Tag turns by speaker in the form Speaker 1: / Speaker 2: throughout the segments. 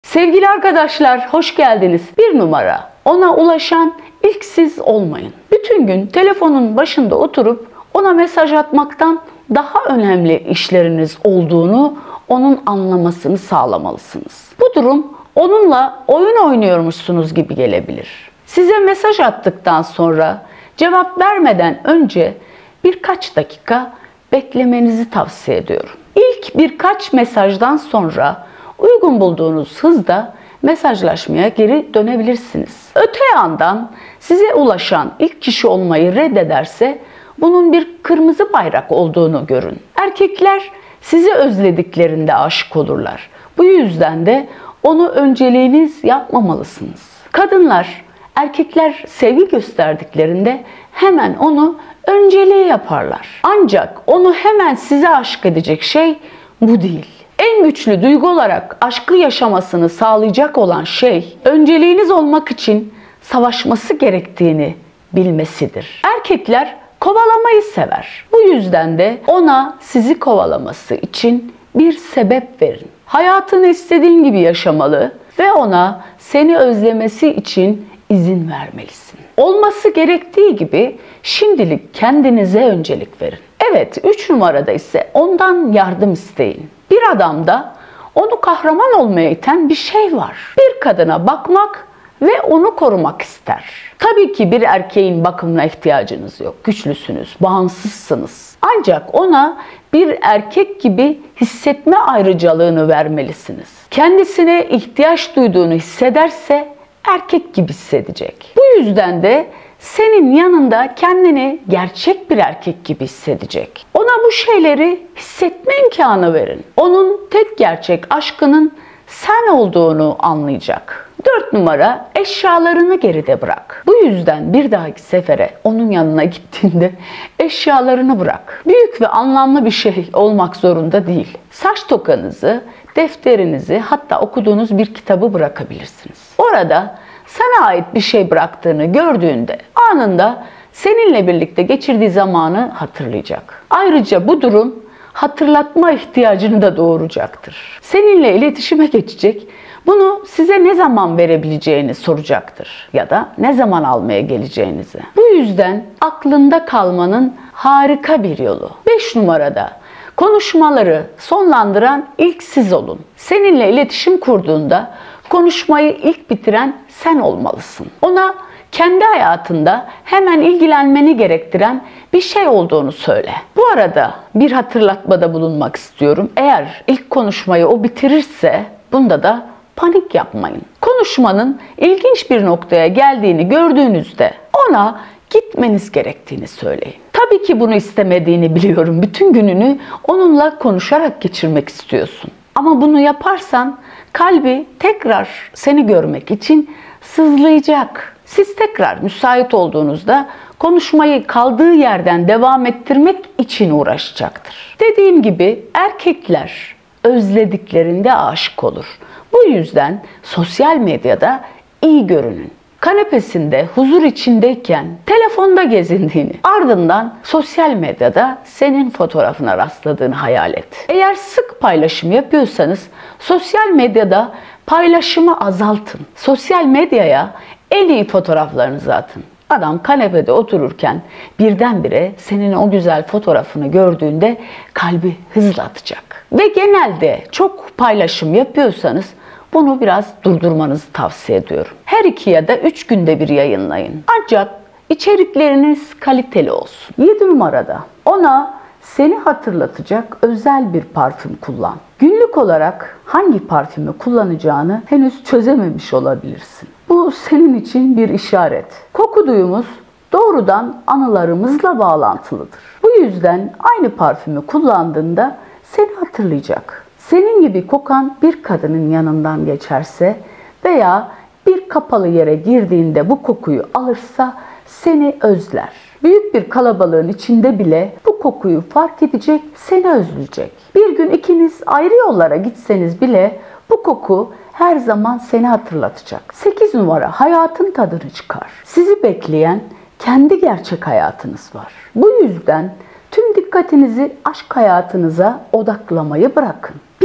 Speaker 1: Sevgili arkadaşlar, hoş geldiniz. 1 numara, ona ulaşan ilk siz olmayın. Bütün gün telefonun başında oturup ona mesaj atmaktan daha önemli işleriniz olduğunu onun anlamasını sağlamalısınız. Bu durum onunla oyun oynuyormuşsunuz gibi gelebilir. Size mesaj attıktan sonra cevap vermeden önce birkaç dakika beklemenizi tavsiye ediyorum. İlk birkaç mesajdan sonra uygun bulduğunuz hızda mesajlaşmaya geri dönebilirsiniz. Öte yandan size ulaşan ilk kişi olmayı reddederse bunun bir kırmızı bayrak olduğunu görün. Erkekler sizi özlediklerinde aşık olurlar. Bu yüzden de onu önceliğiniz yapmamalısınız. Kadınlar, erkekler sevgi gösterdiklerinde hemen onu önceliği yaparlar. Ancak onu hemen size aşık edecek şey bu değil. En güçlü duygu olarak aşkı yaşamasını sağlayacak olan şey, önceliğiniz olmak için savaşması gerektiğini bilmesidir. Erkekler kovalamayı sever. Bu yüzden de ona sizi kovalaması için bir sebep verin. Hayatını istediğin gibi yaşamalı ve ona seni özlemesi için izin vermelisin. Olması gerektiği gibi şimdilik kendinize öncelik verin. Evet, 3 numarada ise ondan yardım isteyin. Bir adamda onu kahraman olmaya iten bir şey var. Bir kadına bakmak ve onu korumak ister. Tabii ki bir erkeğin bakımına ihtiyacınız yok. Güçlüsünüz, bağımsızsınız. Ancak ona bir erkek gibi hissetme ayrıcalığını vermelisiniz. Kendisine ihtiyaç duyduğunu hissederse erkek gibi hissedecek. Bu yüzden de senin yanında kendini gerçek bir erkek gibi hissedecek. Ona bu şeyleri hissetme imkanı verin. Onun tek gerçek aşkının sen olduğunu anlayacak. 4 numara, eşyalarını geride bırak. Bu yüzden bir dahaki sefere onun yanına gittiğinde eşyalarını bırak. Büyük ve anlamlı bir şey olmak zorunda değil. Saç tokanızı, defterinizi, hatta okuduğunuz bir kitabı bırakabilirsiniz. Orada sana ait bir şey bıraktığını gördüğünde anında seninle birlikte geçirdiği zamanı hatırlayacak. Ayrıca bu durum hatırlatma ihtiyacını da doğuracaktır. Seninle iletişime geçecek, bunu size ne zaman verebileceğini soracaktır ya da ne zaman almaya geleceğinizi. Bu yüzden aklında kalmanın harika bir yolu. 5 numarada konuşmaları sonlandıran ilk siz olun. Seninle iletişim kurduğunda konuşmayı ilk bitiren sen olmalısın. Ona kendi hayatında hemen ilgilenmeni gerektiren bir şey olduğunu söyle. Bu arada bir hatırlatmada bulunmak istiyorum. Eğer ilk konuşmayı o bitirirse bunda da panik yapmayın. Konuşmanın ilginç bir noktaya geldiğini gördüğünüzde ona gitmeniz gerektiğini söyleyin. Tabii ki bunu istemediğini biliyorum. Bütün gününü onunla konuşarak geçirmek istiyorsun. Ama bunu yaparsan kalbi tekrar seni görmek için sızlayacak. Siz tekrar müsait olduğunuzda konuşmayı kaldığı yerden devam ettirmek için uğraşacaktır. Dediğim gibi erkekler özlediklerinde aşık olur. Bu yüzden sosyal medyada iyi görünün. Kanepesinde huzur içindeyken telefonda gezindiğini, ardından sosyal medyada senin fotoğrafına rastladığını hayal et. Eğer sık paylaşım yapıyorsanız sosyal medyada paylaşımı azaltın. Sosyal medyaya en iyi fotoğraflarınızı atın. Adam kanepede otururken birdenbire senin o güzel fotoğrafını gördüğünde kalbi hızla atacak. Ve genelde çok paylaşım yapıyorsanız bunu biraz durdurmanızı tavsiye ediyorum. Her 2 ya da 3 günde bir yayınlayın. Ancak içerikleriniz kaliteli olsun. 7 numarada ona seni hatırlatacak özel bir parfüm kullan. Günlük olarak hangi parfümü kullanacağını henüz çözememiş olabilirsin. Bu senin için bir işaret. Koku duyumuz doğrudan anılarımızla bağlantılıdır. Bu yüzden aynı parfümü kullandığında seni hatırlayacak. Senin gibi kokan bir kadının yanından geçerse veya bir kapalı yere girdiğinde bu kokuyu alırsa seni özler. Büyük bir kalabalığın içinde bile bu kokuyu fark edecek, seni özleyecek. Bir gün ikiniz ayrı yollara gitseniz bile bu koku her zaman seni hatırlatacak. 8 numara, hayatın tadını çıkar. Sizi bekleyen kendi gerçek hayatınız var. Bu yüzden tüm dikkatinizi aşk hayatınıza odaklamayı bırakın. Bir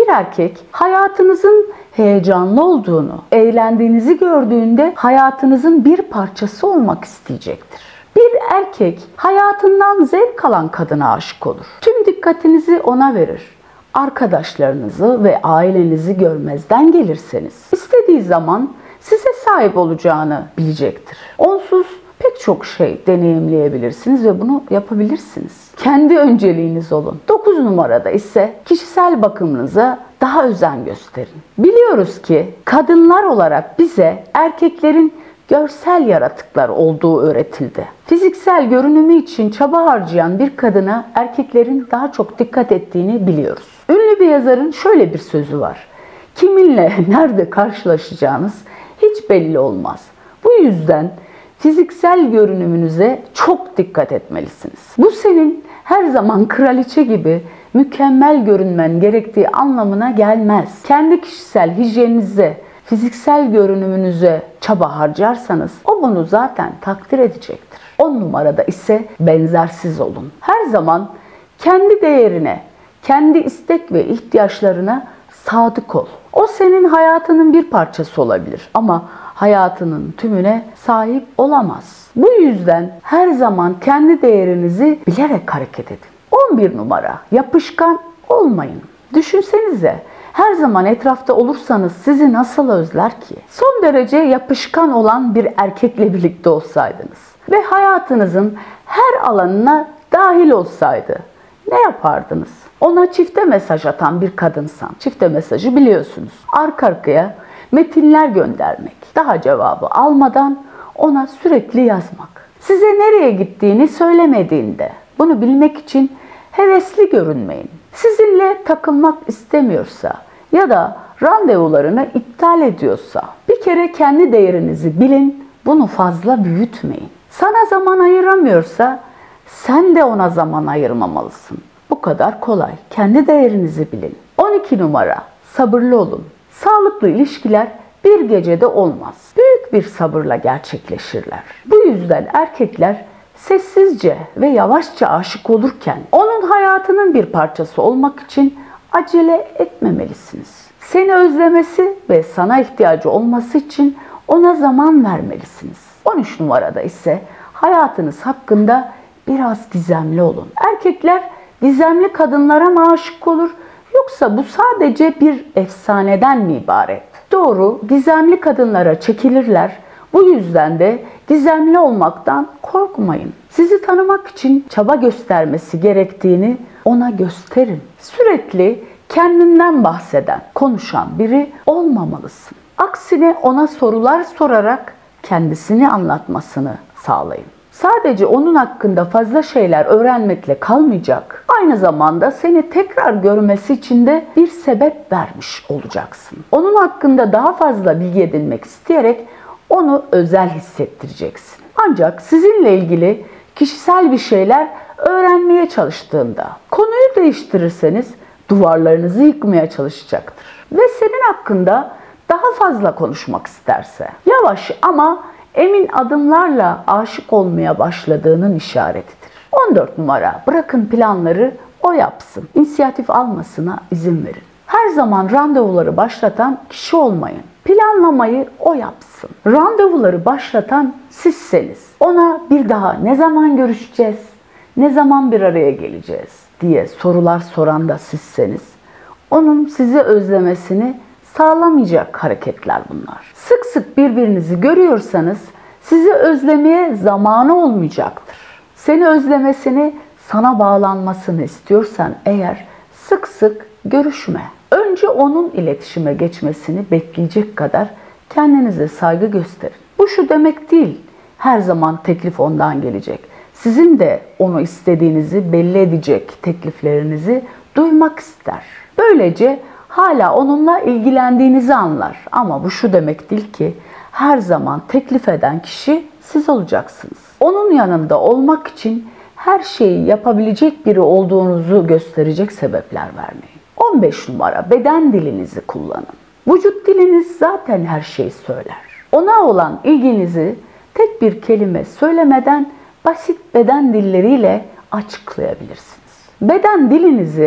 Speaker 1: Bir erkek hayatınızın heyecanlı olduğunu, eğlendiğinizi gördüğünde hayatınızın bir parçası olmak isteyecektir. Bir erkek hayatından zevk alan kadına aşık olur. Tüm dikkatinizi ona verir. Arkadaşlarınızı ve ailenizi görmezden gelirseniz, istediği zaman size sahip olacağını bilecektir. Onsuz pek çok şey deneyimleyebilirsiniz ve bunu yapabilirsiniz. Kendi önceliğiniz olun. 9 numarada ise kişisel bakımınıza daha özen gösterin. Biliyoruz ki kadınlar olarak bize erkeklerin görsel yaratıklar olduğu öğretildi. Fiziksel görünümü için çaba harcayan bir kadına erkeklerin daha çok dikkat ettiğini biliyoruz. Ünlü bir yazarın şöyle bir sözü var. Kiminle nerede karşılaşacağınız hiç belli olmaz. Bu yüzden fiziksel görünümünüze çok dikkat etmelisiniz. Bu senin her zaman kraliçe gibi mükemmel görünmen gerektiği anlamına gelmez. Kendi kişisel hijyeninize, fiziksel görünümünüze çaba harcarsanız o bunu zaten takdir edecektir. 10 numarada ise benzersiz olun. Her zaman kendi değerine, kendi istek ve ihtiyaçlarına sadık ol. O senin hayatının bir parçası olabilir ama hayatının tümüne sahip olamaz. Bu yüzden her zaman kendi değerinizi bilerek hareket edin. 11 numara, yapışkan olmayın. Düşünsenize, her zaman etrafta olursanız sizi nasıl özler ki? Son derece yapışkan olan bir erkekle birlikte olsaydınız ve hayatınızın her alanına dahil olsaydı ne yapardınız? Ona çifte mesaj atan bir kadınsan, çifte mesajı biliyorsunuz. Arka arkaya metinler göndermek, daha cevabı almadan ona sürekli yazmak. Size nereye gittiğini söylemediğinde bunu bilmek için hevesli görünmeyin. Sizinle takılmak istemiyorsa ya da randevularını iptal ediyorsa bir kere kendi değerinizi bilin, bunu fazla büyütmeyin. Sana zaman ayıramıyorsa sen de ona zaman ayırmamalısın. Bu kadar kolay. Kendi değerinizi bilin. 12 numara, sabırlı olun. Sağlıklı ilişkiler bir gecede olmaz. Büyük bir sabırla gerçekleşirler. Bu yüzden erkekler sessizce ve yavaşça aşık olurken onun hayatının bir parçası olmak için acele etmemelisiniz. Seni özlemesi ve sana ihtiyacı olması için ona zaman vermelisiniz. 13 numarada ise hayatınız hakkında biraz gizemli olun. Erkekler gizemli kadınlara mı aşık olur yoksa bu sadece bir efsaneden mi ibaret? Doğru, gizemli kadınlara çekilirler. Bu yüzden de gizemli olmaktan korkmayın. Sizi tanımak için çaba göstermesi gerektiğini ona gösterin. Sürekli kendinden bahseden, konuşan biri olmamalısın. Aksine ona sorular sorarak kendisini anlatmasını sağlayın. Sadece onun hakkında fazla şeyler öğrenmekle kalmayacak. Aynı zamanda seni tekrar görmesi için de bir sebep vermiş olacaksın. Onun hakkında daha fazla bilgi edinmek isteyerek onu özel hissettireceksin. Ancak sizinle ilgili kişisel bir şeyler öğrenmeye çalıştığında konuyu değiştirirseniz duvarlarınızı yıkmaya çalışacaktır. Ve senin hakkında daha fazla konuşmak isterse yavaş ama emin adımlarla aşık olmaya başladığının işaretidir. 14 numara, bırakın planları o yapsın. İnisiyatif almasına izin verin. Her zaman randevuları başlatan kişi olmayın. Planlamayı o yapsın. Randevuları başlatan sizseniz. Ona bir daha ne zaman görüşeceğiz, ne zaman bir araya geleceğiz diye sorular soran da sizseniz. Onun sizi özlemesini sağlamayacak hareketler bunlar. Sık sık birbirinizi görüyorsanız sizi özlemeye zamanı olmayacaktır. Seni özlemesini, sana bağlanmasını istiyorsan eğer sık sık görüşme. Önce onun iletişime geçmesini bekleyecek kadar kendinize saygı gösterin. Bu şu demek değil, her zaman teklif ondan gelecek. Sizin de onu istediğinizi belli edecek tekliflerinizi duymak ister. Böylece hala onunla ilgilendiğinizi anlar. Ama bu şu demek değil ki her zaman teklif eden kişi siz olacaksınız. Onun yanında olmak için her şeyi yapabilecek biri olduğunuzu gösterecek sebepler vermeyin. 15 numara, beden dilinizi kullanın. Vücut diliniz zaten her şeyi söyler. Ona olan ilginizi tek bir kelime söylemeden basit beden dilleriyle açıklayabilirsiniz. Beden dilinizi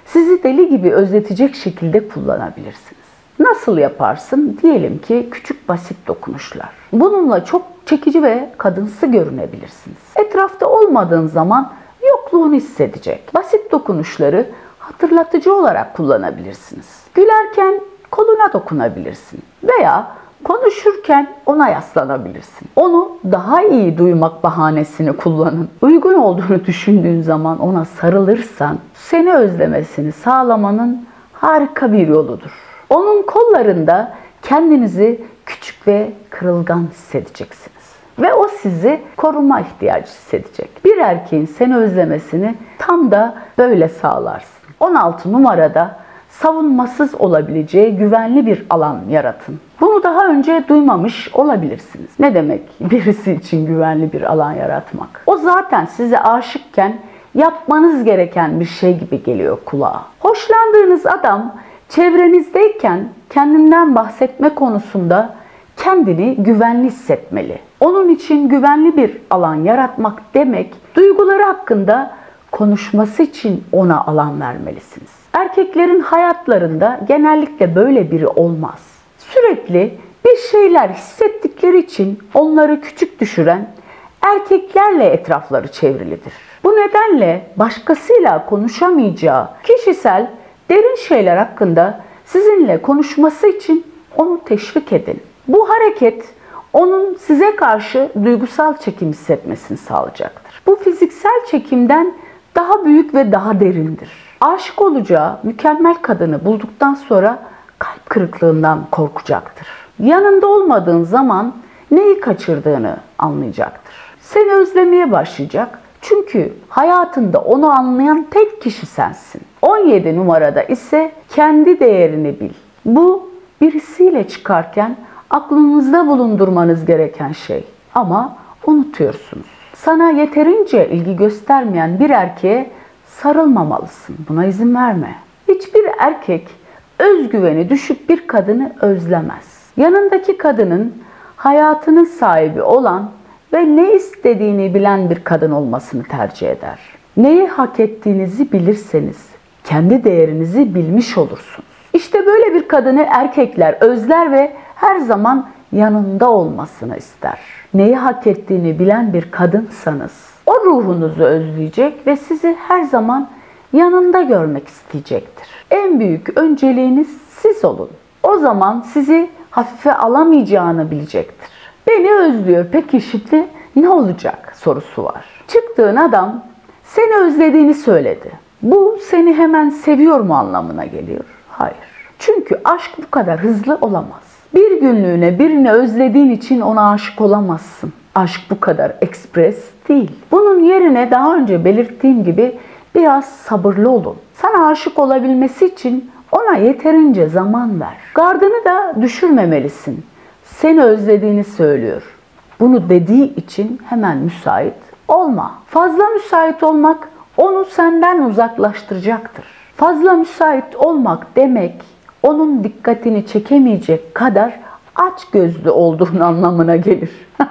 Speaker 1: sizi deli gibi özletecek şekilde kullanabilirsiniz. Nasıl yaparsın? Diyelim ki küçük basit dokunuşlar. Bununla çok çekici ve kadınsı görünebilirsiniz. Etrafta olmadığın zaman yokluğunu hissedecek. Basit dokunuşları hatırlatıcı olarak kullanabilirsiniz. Gülerken koluna dokunabilirsin veya konuşurken ona yaslanabilirsin. Onu daha iyi duymak bahanesini kullanın. Uygun olduğunu düşündüğün zaman ona sarılırsan seni özlemesini sağlamanın harika bir yoludur. Onun kollarında kendinizi küçük ve kırılgan hissedeceksiniz. Ve o sizi koruma ihtiyacı hissedecek. Bir erkeğin seni özlemesini tam da böyle sağlarsın. 16 numarada savunmasız olabileceği güvenli bir alan yaratın. Bunu daha önce duymamış olabilirsiniz. Ne demek birisi için güvenli bir alan yaratmak? O zaten size aşıkken yapmanız gereken bir şey gibi geliyor kulağa. Hoşlandığınız adam çevrenizdeyken kendinden bahsetme konusunda kendini güvenli hissetmeli. Onun için güvenli bir alan yaratmak demek, duyguları hakkında konuşması için ona alan vermelisiniz. Erkeklerin hayatlarında genellikle böyle biri olmaz. Sürekli bir şeyler hissettikleri için onları küçük düşüren erkeklerle etrafları çevrilidir. Bu nedenle başkasıyla konuşamayacağı kişisel derin şeyler hakkında sizinle konuşması için onu teşvik edin. Bu hareket onun size karşı duygusal çekim hissetmesini sağlayacaktır. Bu fiziksel çekimden daha büyük ve daha derindir. Aşık olacağı mükemmel kadını bulduktan sonra kalp kırıklığından korkacaktır. Yanında olmadığın zaman neyi kaçırdığını anlayacaktır. Seni özlemeye başlayacak. Çünkü hayatında onu anlayan tek kişi sensin. 17 numarada ise kendi değerini bil. Bu birisiyle çıkarken aklınızda bulundurmanız gereken şey. Ama unutuyorsunuz. Sana yeterince ilgi göstermeyen bir erkeğe sarılmamalısın. Buna izin verme. Hiçbir erkek özgüveni düşük bir kadını özlemez. Yanındaki kadının hayatının sahibi olan ve ne istediğini bilen bir kadın olmasını tercih eder. Neyi hak ettiğinizi bilirseniz kendi değerinizi bilmiş olursunuz. İşte böyle bir kadını erkekler özler ve her zaman yanında olmasını ister. Neyi hak ettiğini bilen bir kadınsanız o ruhunuzu özleyecek ve sizi her zaman yanında görmek isteyecektir. En büyük önceliğiniz siz olun. O zaman sizi hafife alamayacağını bilecektir. Beni özlüyor, peki şimdi ne olacak sorusu var. Çıktığın adam seni özlediğini söyledi. Bu seni hemen seviyor mu anlamına geliyor? Hayır. Çünkü aşk bu kadar hızlı olamaz. Bir günlüğüne birini özlediğin için ona aşık olamazsın. Aşk bu kadar ekspres değil. Bunun yerine daha önce belirttiğim gibi biraz sabırlı olun. Sana aşık olabilmesi için ona yeterince zaman ver. Gardını da düşürmemelisin. Seni özlediğini söylüyor. Bunu dediği için hemen müsait olma. Fazla müsait olmak onu senden uzaklaştıracaktır. Fazla müsait olmak demek onun dikkatini çekemeyecek kadar açgözlü olduğun anlamına gelir.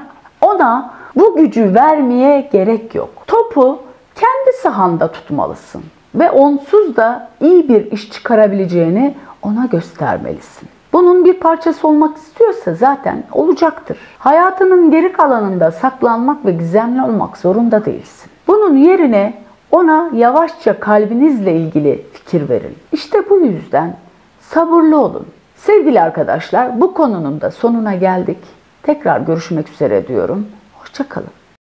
Speaker 1: Ona bu gücü vermeye gerek yok. Topu kendi sahanda tutmalısın ve onsuz da iyi bir iş çıkarabileceğini ona göstermelisin. Bunun bir parçası olmak istiyorsa zaten olacaktır. Hayatının geri kalanında saklanmak ve gizemli olmak zorunda değilsin. Bunun yerine ona yavaşça kalbinizle ilgili fikir verin. İşte bu yüzden sabırlı olun. Sevgili arkadaşlar, bu konunun da sonuna geldik. Tekrar görüşmek üzere diyorum. Hoşça kalın.